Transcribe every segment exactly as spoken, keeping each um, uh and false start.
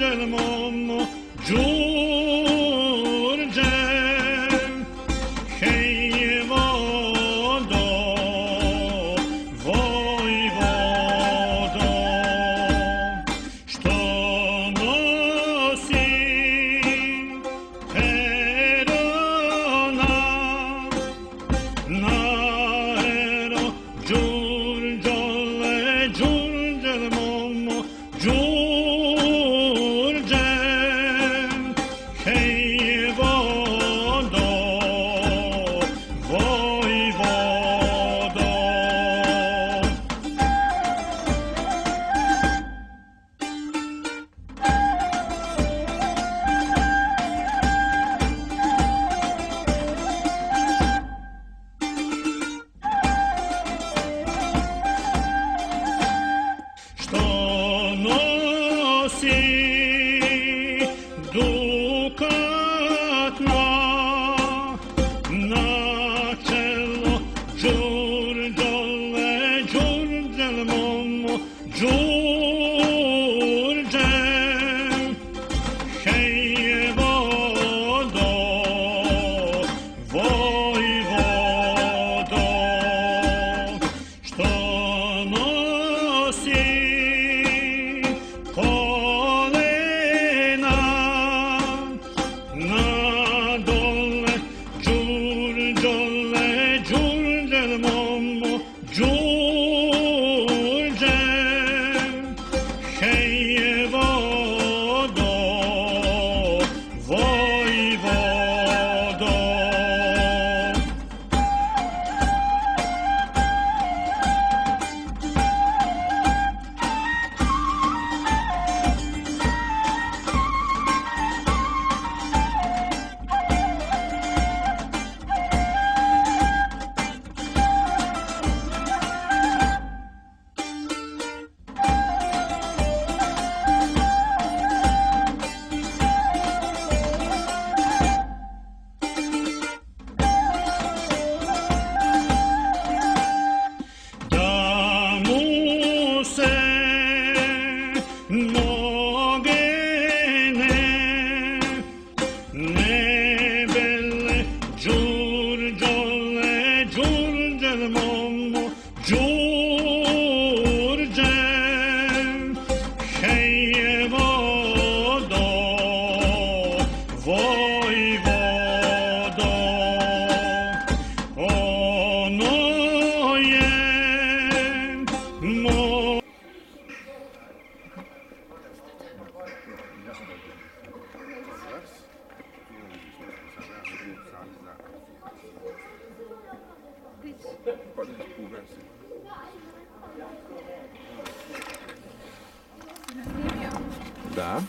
Da.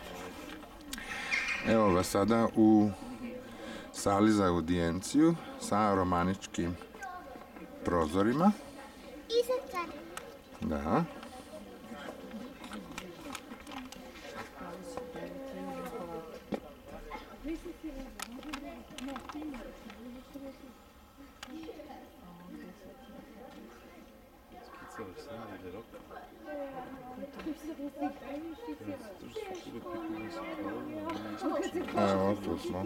Evo vas sada u sali za audijenciju sa romaničkim prozorima. I sa carom. Da. Evo, tu smo.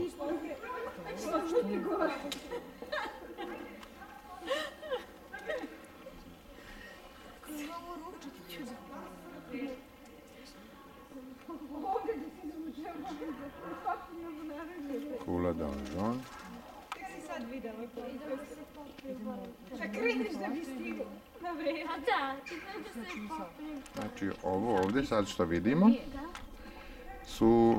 Kula donžon. Znači, ovo ovdje sad što vidimo su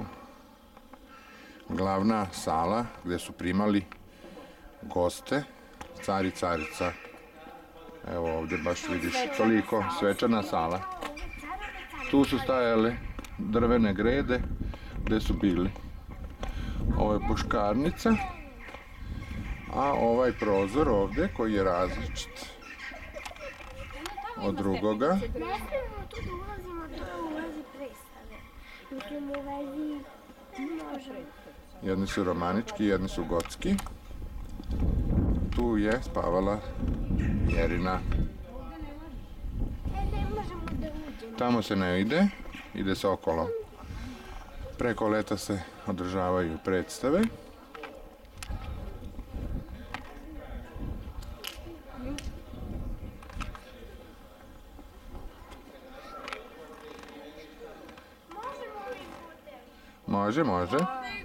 glavna sala gdje su primali goste, car i carica. Evo ovdje baš vidiš toliko, svečana sala. Tu su stajale drvene grede gdje su bili. Ovo je puškarnica, a ovaj prozor ovdje koji je različit od drugoga. Ne smijemo tu da ulazimo, to je u vezi predstave. Mislim, u vezi možemo. Jedni su romanički, jedni su gotski. Tu je spavala Jerina. E, ne možemo da uđemo. Tamo se ne ide, ide se okolo. Preko leta se održavaju predstave. Može, može.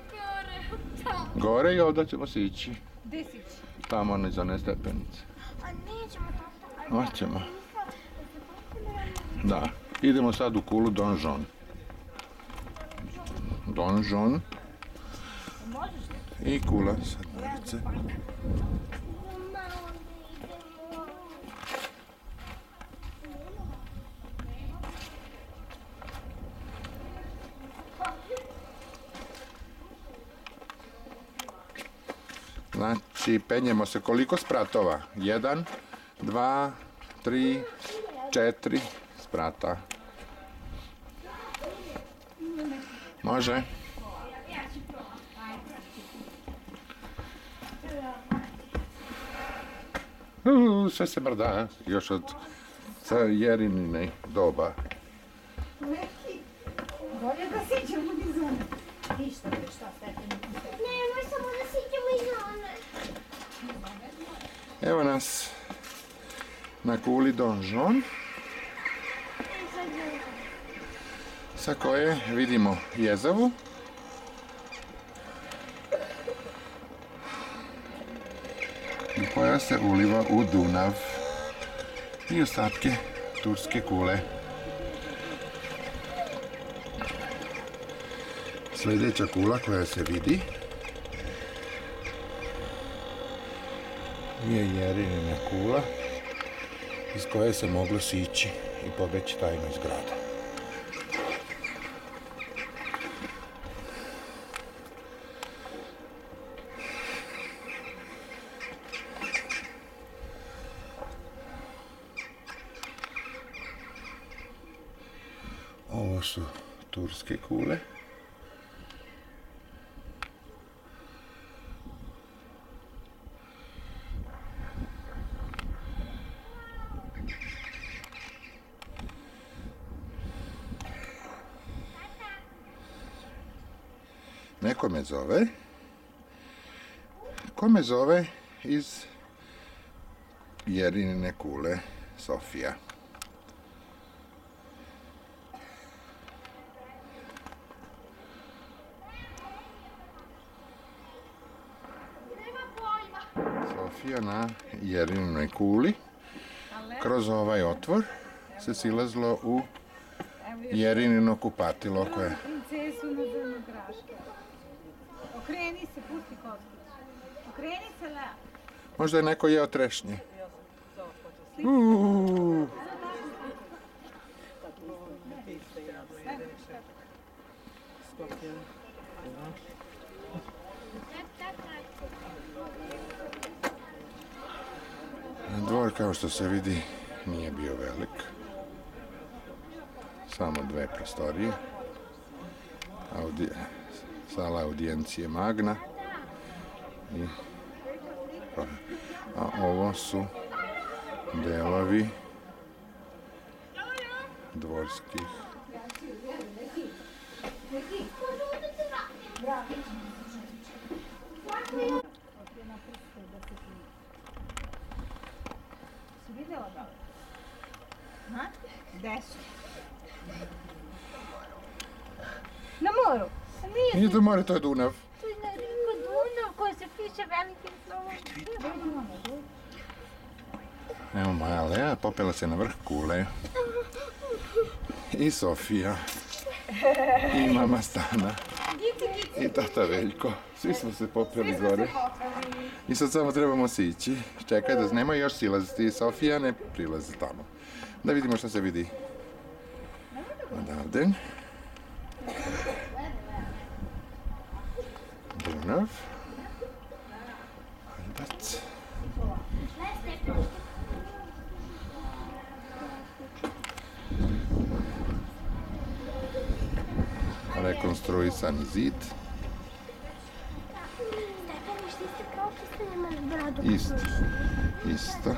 Gore i ovdje ćemo se ići. Gdje si ići? Tamo niz one stepenice. A nećemo tata. Hoćemo. Da. Idemo sad u kulu Donžon. Donžon. I kula sa dvorice. Znači, penjemo se koliko spratova? Jedan, dva, tri, četiri sprata. Može. Uuu, sve se brda, još od Jerinine doba. Bolje da siđemo iz one. Ništa, šta stepeni. Nemoj samo da siđemo iz one. Evo nas na kuli Donžon, sa koje vidimo jezavu. Koja se uliva u Dunav i ostatke turske kule. Sljedeća kula koja se vidi je Jerinina kula iz koje se moglo sići i pobeći tajno iz grada. Ovo su turske kule. Neko me zove. Ko me zove iz Jerinine kule, Sofija. Sofija na Jerinoj kuli. Kroz ovaj otvor se silazlo u Jerinino kupatilo koje... Princesu na Zrnograške. Okreni se, pusti kostić. Okreni se, Lea. Možda je neko jeo trešnje. Uuu. Dvor, kao što se vidi, nije bio velik. Samo dve prostorije. Audi... Sala audijencije Magna. I... A ovo su delovi dvorskih. Si vidjela da li? Ha? Gde su? Na moru. Nije Nije to more, to je Dunav. to je na rijeku Dunav koji se piše velikim slovom. Evo moja Lea, popela se na vrh kule. I Sofija. I mama Stana. I tata Veljko. Svi smo se popeli gore. I sad samo trebamo sići. Čekaj da nemoj još silaziti. Sofija ne prilazi tamo. Da vidimo što se vidi odavde. Dunav. Albac. Rekonstruisani zid. Stepenište isto kao što nemaš bradu. Isto. Isto.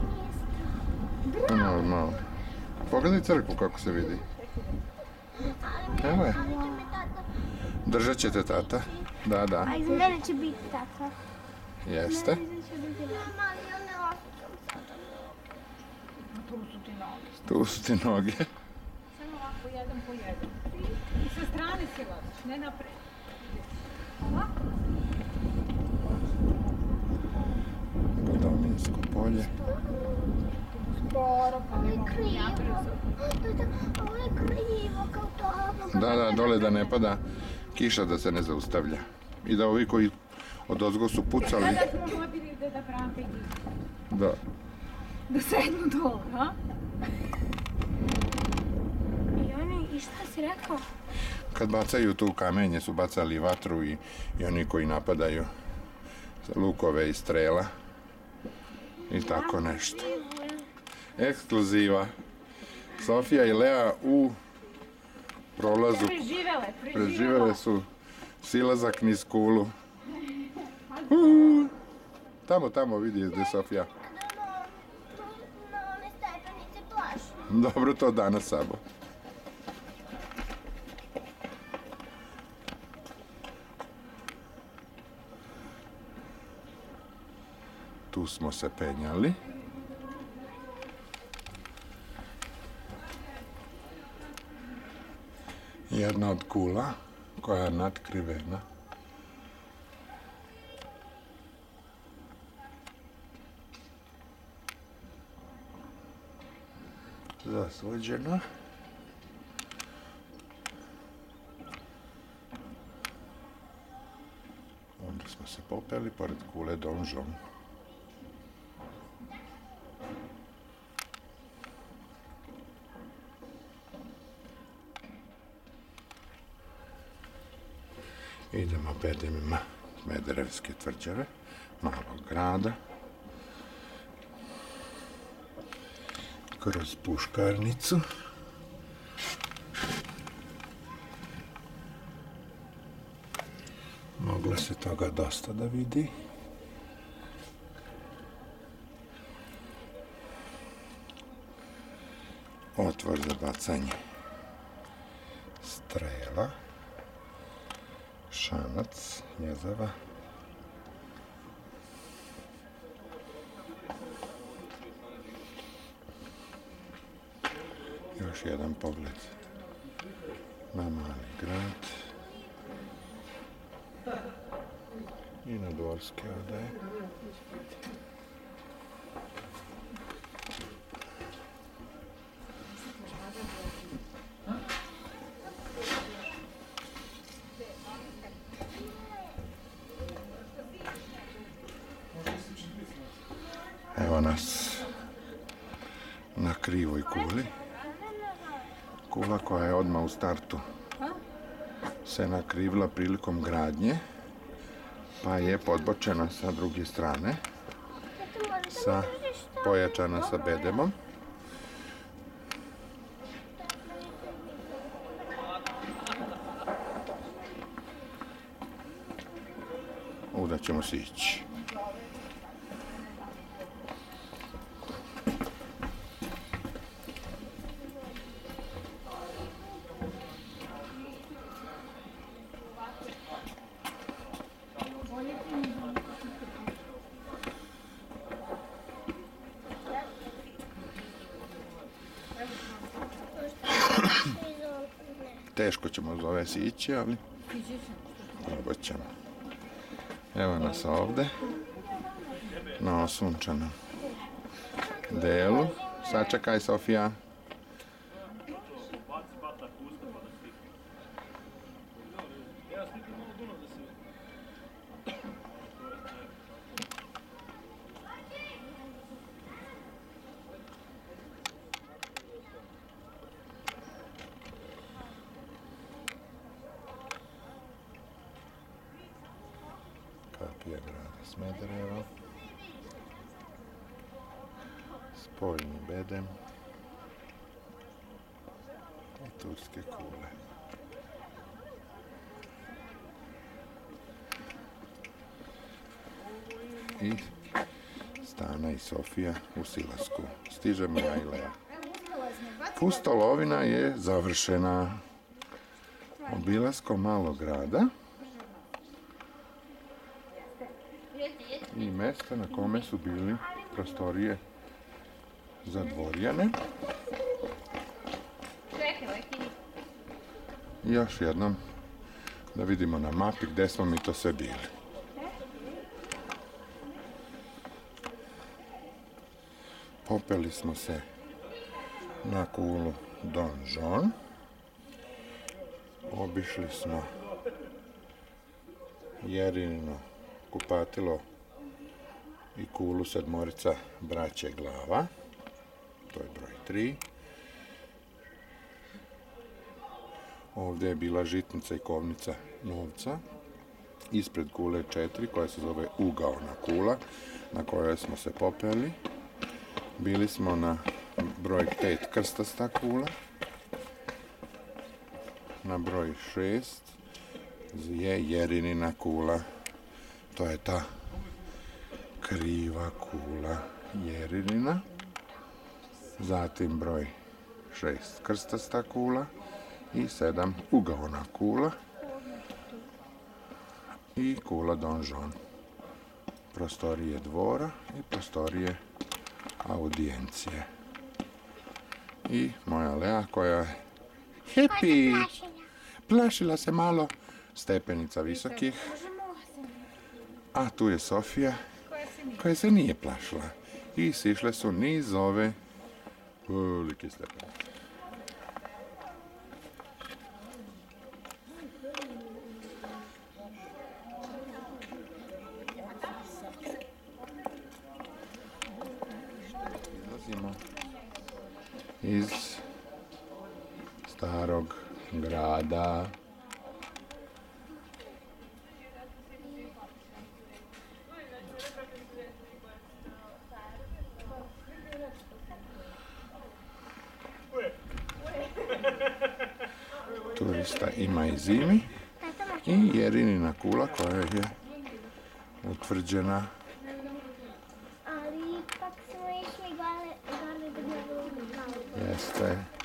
Malo, malo. Pogledaj crkvu kako se vidi. Evo je. Ali će me tata Držat ćete tata? Da, da, A iza mene će biti tata. jeste. Iza će biti mama, ali ja ne osjećam sada. Tu su ti noge. Tu su ti noge. Samo ovako, jedan po jedan. I sa strane se voziš, ne napred. Ovako. Godominsko polje. Sporo, pa Ovo ne je mogu ja krivo. brzo. Ovo je krivo kao to. Da, da, dole da ne pada kiša, da se ne zaustavlja. I da ovi koji od ozgo su pucali, Kada smo vodili da da Branka i Gigi. da, Da sednu dole, a? I oni, i šta si rekao? kad bacaju tu kamenje su bacali vatru i, i oni koji napadaju sa lukove i strela i tako nešto. Ekskluziva. Sofija i Lea u prolazu Preživele, preživele su silazak niz kulu. Uuu. Tamo, tamo vidi gdje je Sofija. Na one stepenice plašu. Dobro, to danas samo. Tu smo se penjali. Jedna od kula koja je natkrivena. Zasvođena. Onda smo se popeli pored kule Donžon. Idemo bedemima Smederevske tvrđave, malog grada. Kroz Puškarnicu. Moglo se toga dosta da vidi. Otvor za bacanje strela. Šanac, jezava. Još jedan pogled na mali grad i na dvorske odaje. Evo nas na krivoj kuli. Kula koja je odmah u startu se nakrivila prilikom gradnje, pa je podbočena sa druge strane, sa, pojačana sa bedemom. Uda ćemo se ići. Teško ćemo uz ove sići, ali probat ćemo. Evo nas ovde, na osunčanom delu. Sačekaj, Sofija. Kapija grada Smedereva. Spoljni bedem. I turske kule. I Stana i Sofija u silasku. Stižemo ja i Lea. Pustolovina je završena. obilaskom malog grada i mesta na kome su bili prostorije za dvorjane. I još jednom da vidimo na mapi gde smo mi to sve bili. Popeli smo se na kulu Donžon. Obišli smo Jerinino kupatilo i kulu sedmorica braće Glava. To je broj tri. Ovdje je bila žitnica i kovnica novca. Ispred kule četiri koja se zove Ugaona kula na kojoj smo se popeli. Bili smo na broj pet krstasta kula. Na broj šest je Jerinina kula. To je ta kriva kula Jerinina. Zatim broj šest krstasta kula i sedam ugaona kula i kula Donžon. Prostorije dvora i prostorije audijencije. I moja Lea koja je happy, plašila se malo, stepenica visokih, a tu je Sofija koja se nije plašila i sišle su niz ove velike stepenice. Izlazimo iz starog grada. Turista ima i zimi i Jerinina kula koja je utvrđena. Ali ipak smo išli gore, gore da gledamo. Jeste.